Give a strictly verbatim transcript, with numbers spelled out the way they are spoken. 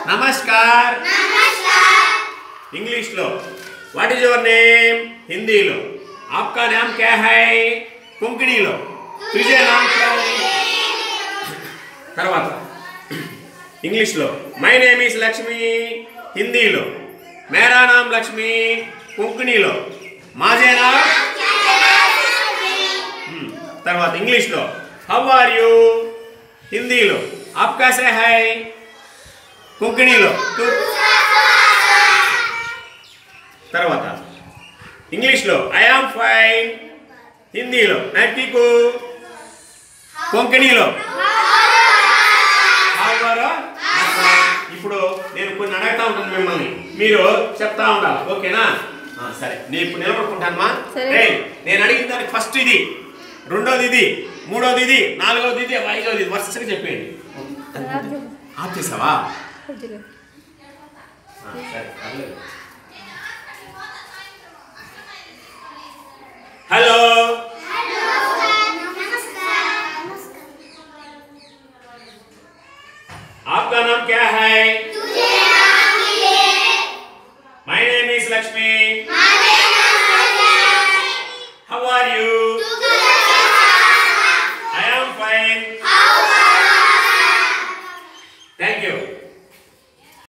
नमस्कार इंग्लिश लो what is your name Hindi लो आपका नाम क्या है कोंकणी लो तुझे नाम क्या है తర్వాత इंग्लिश लो my name is Lakshmi Hindi लो मेरा नाम लक्ष्मी कोंकणी लो माझे नाम తర్వాత इंग्लिश लो हाउ आर यू हिंदी लो आप कैसे हैं कोंकणी लो తర్వాత इंग्लिश लो आई एम फाइन हिंदी लो मैं ठीक हूं कोंकणी लो ఇప్పుడు నేను కొన్ని అడగతా ఉంటాను మిమ్మల్ని మీరు చెప్తా ఉండాలి ఓకేనా సరే నేను ఇప్పుడు నిలబడుకుంటానమ్మా రేయ్ నేను అడిగిన దానికి ఫస్ట్ ఇది రెండోది ఇది మూడోది ఇది నాలుగోది ఇది ఐదోది ఇది వరుసగా చెప్పేయండి ఆప్ చేసావా సరే हेलो आपका नाम क्या है my name is Lakshmi how are you